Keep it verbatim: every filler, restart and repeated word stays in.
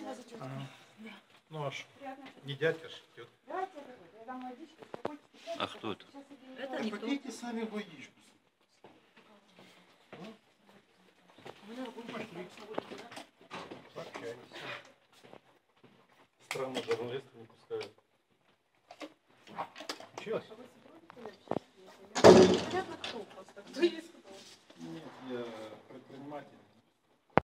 Ага. Ну аж не дядя ж, тетя. А кто это? Это никто. Попейте сами водичку. Общаемся. Странно, журналисты не пускают. Училась? Понятно, кто просто. Кто есть